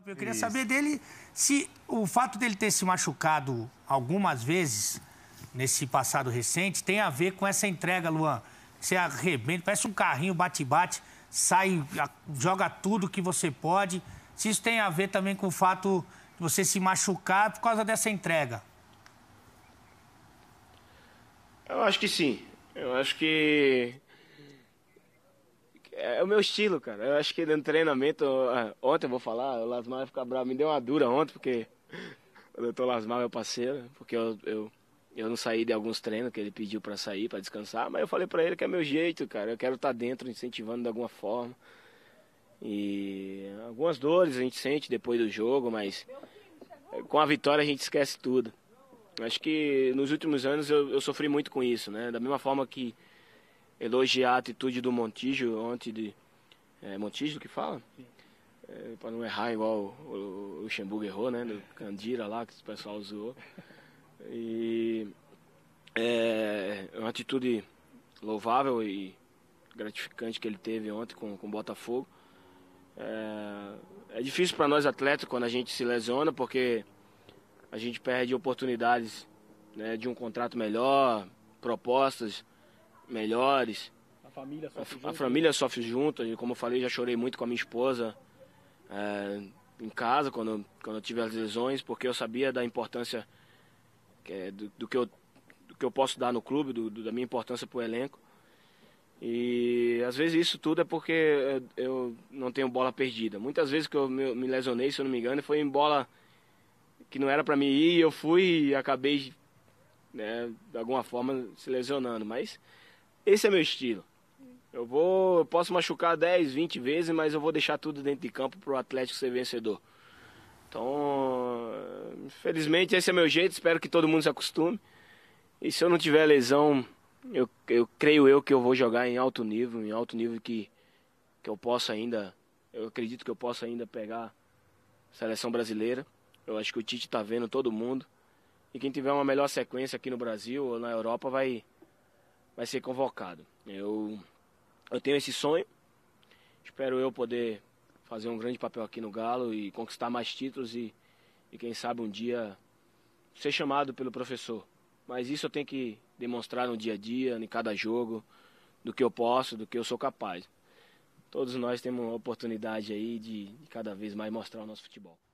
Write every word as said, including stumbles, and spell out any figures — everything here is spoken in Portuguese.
Eu queria Isso. saber dele se o fato dele ter se machucado algumas vezes nesse passado recente tem a ver com essa entrega, Luan. Você arrebenta, parece um carrinho bate-bate, sai, joga tudo que você pode. Se isso tem a ver também com o fato de você se machucar por causa dessa entrega. Eu acho que sim. Eu acho que é o meu estilo, cara. Eu acho que no treinamento, ontem eu vou falar, o Lasmar vai ficar bravo, me deu uma dura ontem, porque o doutor Lasmar é meu parceiro, porque eu, eu, eu não saí de alguns treinos que ele pediu pra sair, pra descansar, mas eu falei pra ele que é meu jeito, cara. Eu quero estar dentro, incentivando de alguma forma. E algumas dores a gente sente depois do jogo, mas com a vitória a gente esquece tudo. Acho que nos últimos anos eu, eu sofri muito com isso, né? Da mesma forma que elogiar a atitude do Montijo ontem de... É Montijo que fala? É, para não errar igual o, o Luxemburgo errou, né? Do Candira lá, que o pessoal usou. E é uma atitude louvável e gratificante que ele teve ontem com, com o Botafogo. É, é difícil para nós atletas quando a gente se lesiona, porque a gente perde oportunidades, né, de um contrato melhor, propostas melhores. A família sofre A, junto. a família sofre junto. Como eu falei, já chorei muito com a minha esposa é, em casa quando, quando eu tive as lesões, porque eu sabia da importância é, do, do, que eu, do que eu posso dar no clube, do, do, da minha importância para o elenco. E às vezes isso tudo é porque eu não tenho bola perdida. Muitas vezes que eu me lesionei, se eu não me engano, foi em bola que não era para mim ir, eu fui e acabei, né, de alguma forma se lesionando. Mas esse é meu estilo. Eu vou, eu posso machucar dez, vinte vezes, mas eu vou deixar tudo dentro de campo para o Atlético ser vencedor. Então, infelizmente esse é meu jeito, espero que todo mundo se acostume. E se eu não tiver lesão, eu, eu creio eu que eu vou jogar em alto nível, em alto nível que, que eu possa ainda, eu acredito que eu possa ainda pegar a seleção brasileira. Eu acho que o Tite está vendo todo mundo. E quem tiver uma melhor sequência aqui no Brasil ou na Europa vai, vai ser convocado. Eu, eu tenho esse sonho. Espero eu poder fazer um grande papel aqui no Galo e conquistar mais títulos e, e quem sabe um dia ser chamado pelo professor. Mas isso eu tenho que demonstrar no dia a dia, em cada jogo, do que eu posso, do que eu sou capaz. Todos nós temos uma oportunidade aí de, de cada vez mais mostrar o nosso futebol.